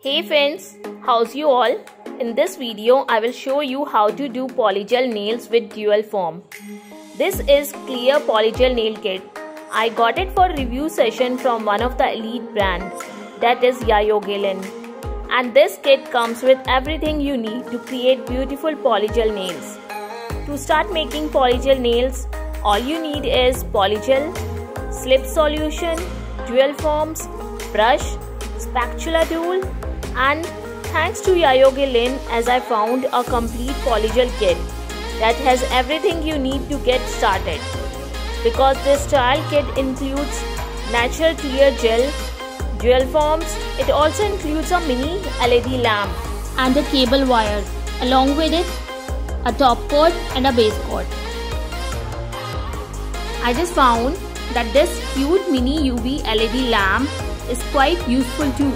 Hey friends, how's you all? In this video, I will show you how to do polygel nails with dual foam. This is clear polygel nail kit. I got it for review session from one of the elite brands, that is Yaoyogelen. And this kit comes with everything you need to create beautiful polygel nails. To start making polygel nails, all you need is polygel, slip solution, dual foams, brush, spatula tool, and thanks to Yaoyogelen, as I found a complete polygel kit that has everything you need to get started. Because this trial kit includes natural clear gel, dual foams, it also includes a mini LED lamp and a cable wire, along with it a top coat and a base coat. I just found that this cute mini UV LED lamp is quite useful too.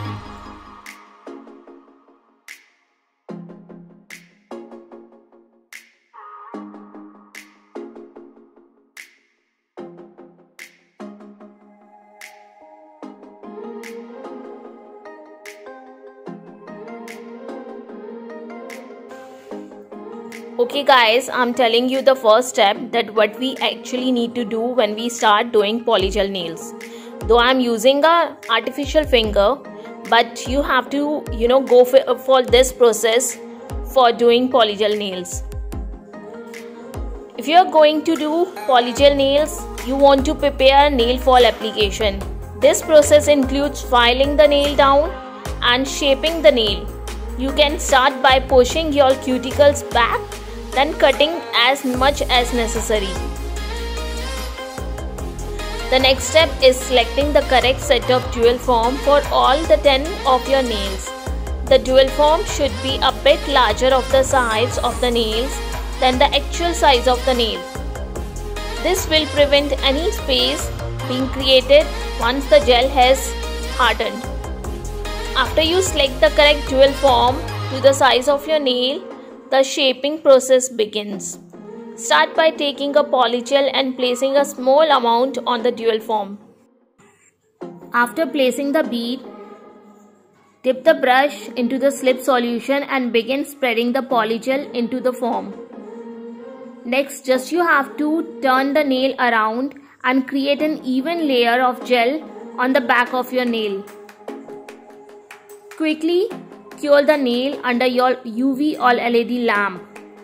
Okay guys, I'm telling you the first step that what we actually need to do when we start doing polygel nails. Though I'm using a artificial finger, but you have to go for this process for doing polygel nails. If you are going to do polygel nails, you want to prepare nail fall application. This process includes filing the nail down and shaping the nail. You can start by pushing your cuticles back, then cutting as much as necessary. The next step is selecting the correct set of dual foam for all the 10 of your nails. The dual foam should be a bit larger of the size of the nails than the actual size of the nail. This will prevent any space being created once the gel has hardened. After you select the correct dual foam to the size of your nail, the shaping process begins. Start by taking a polygel and placing a small amount on the dual foam. After placing the bead, dip the brush into the slip solution and begin spreading the polygel into the foam. Next, just you have to turn the nail around and create an even layer of gel on the back of your nail. Quickly cure the nail under your UV or LED lamp.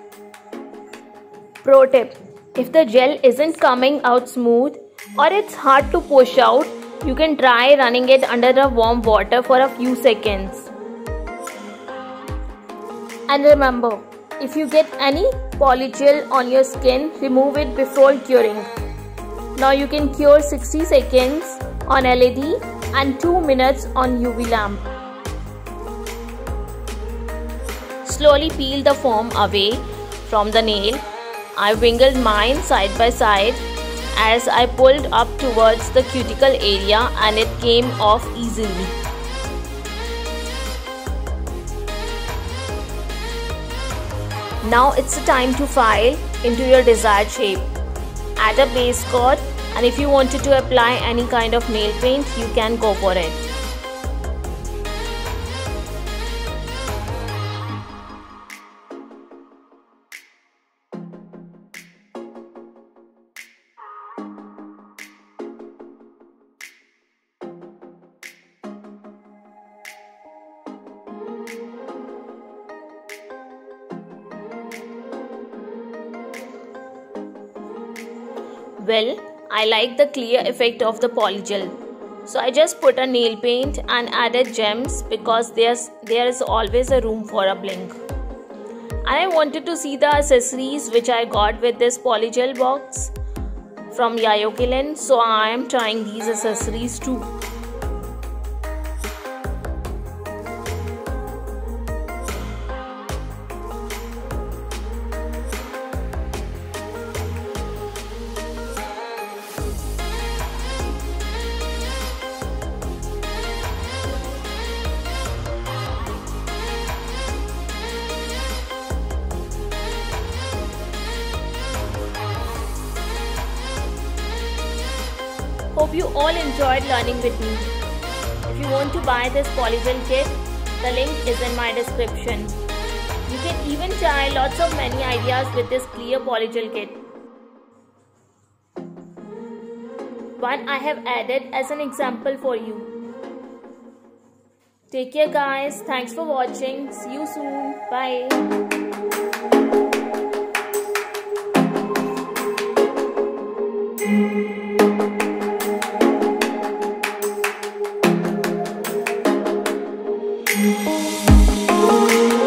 Pro tip: if the gel isn't coming out smooth or it's hard to push out, you can try running it under the warm water for a few seconds. And remember, if you get any polygel on your skin, remove it before curing. Now you can cure 60 seconds on LED and 2 minutes on UV lamp. Slowly peel the foam away from the nail. I wrinkled mine side by side as I pulled up towards the cuticle area and it came off easily. Now it's the time to file into your desired shape. Add a base coat, and if you wanted to apply any kind of nail paint, you can go for it. Well, I like the clear effect of the polygel, so I just put a nail paint and added gems because there is always a room for a bling. And I wanted to see the accessories which I got with this polygel box from Yaoyogelen, so I am trying these accessories too. Hope you all enjoyed learning with me. If you want to buy this polygel kit, The link is in my description. You can even try lots of many ideas with this clear polygel kit. One I have added as an example for you. Take care guys. Thanks for watching. See you soon. Bye.